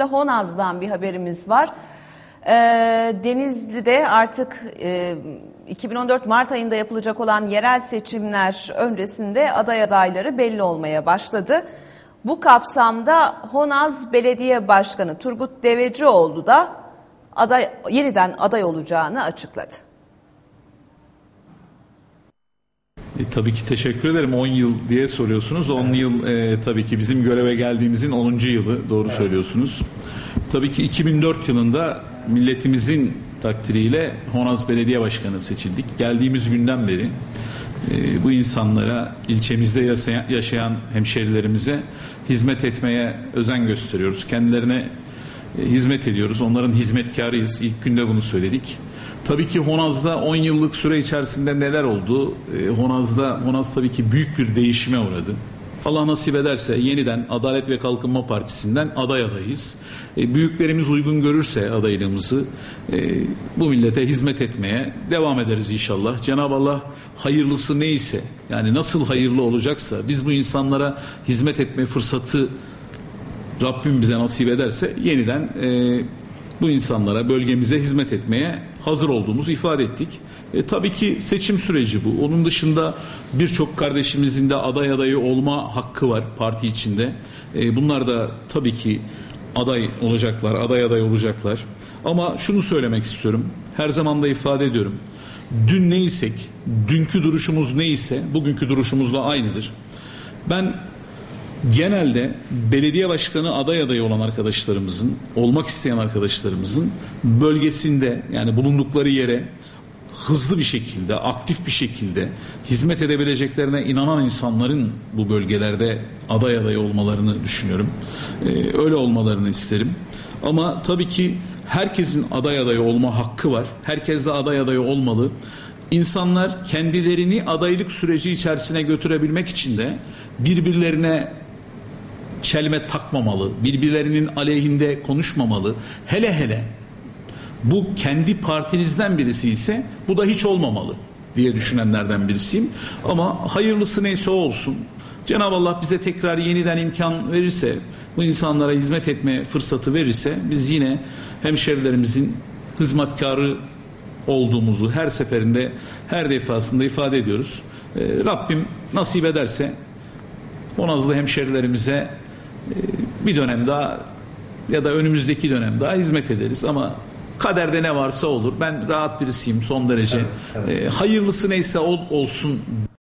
Sırada Honaz'dan bir haberimiz var. Denizli'de artık 2014 Mart ayında yapılacak olan yerel seçimler öncesinde aday adayları belli olmaya başladı. Bu kapsamda Honaz Belediye Başkanı Turgut Devecioğlu da yeniden aday olacağını açıkladı. Tabii ki teşekkür ederim. 10 yıl diye soruyorsunuz. 10 yıl tabii ki bizim göreve geldiğimizin 10. yılı. Doğru söylüyorsunuz. Tabii ki 2004 yılında milletimizin takdiriyle Honaz Belediye Başkanı seçildik. Geldiğimiz günden beri bu insanlara, ilçemizde yaşayan hemşerilerimize hizmet etmeye özen gösteriyoruz. Kendilerine hizmet ediyoruz. Onların hizmetkarıyız. İlk günde bunu söyledik. Tabii ki Honaz'da 10 yıllık süre içerisinde neler oldu? Honaz tabii ki büyük bir değişime uğradı. Allah nasip ederse yeniden Adalet ve Kalkınma Partisi'nden adayız. Büyüklerimiz uygun görürse adaylığımızı bu millete hizmet etmeye devam ederiz inşallah. Cenab-ı Allah hayırlısı neyse, yani nasıl hayırlı olacaksa biz bu insanlara hizmet etme fırsatı Rabbim bize nasip ederse yeniden bu insanlara, bölgemize hizmet etmeye hazır olduğumuzu ifade ettik. Tabii ki seçim süreci bu. Onun dışında birçok kardeşimizin de adayı olma hakkı var parti içinde. Bunlar da tabii ki aday olacaklar. Ama şunu söylemek istiyorum. Her zaman da ifade ediyorum. Dün neysek, dünkü duruşumuz neyse bugünkü duruşumuzla aynıdır. Ben genelde belediye başkanı adayı olan arkadaşlarımızın, olmak isteyen arkadaşlarımızın bölgesinde, yani bulundukları yere hızlı bir şekilde, aktif bir şekilde hizmet edebileceklerine inanan insanların bu bölgelerde aday olmalarını düşünüyorum. Öyle olmalarını isterim. Ama tabii ki herkesin aday olma hakkı var. Herkes de aday olmalı. İnsanlar kendilerini adaylık süreci içerisine götürebilmek için de birbirlerine çelme takmamalı, birbirlerinin aleyhinde konuşmamalı. Hele bu kendi partinizden birisi ise bu da hiç olmamalı diye düşünenlerden birisiyim. Ama hayırlısı neyse o olsun. Cenab-ı Allah bize tekrar yeniden imkan verirse, bu insanlara hizmet etme fırsatı verirse biz yine hemşerilerimizin hizmetkarı olduğumuzu her seferinde, her defasında ifade ediyoruz. Rabbim nasip ederse Honazlı hemşerilerimize bir dönem daha ya da önümüzdeki dönem daha hizmet ederiz ama kaderde ne varsa olur. Ben rahat birisiyim son derece. Evet. Hayırlısı neyse olsun.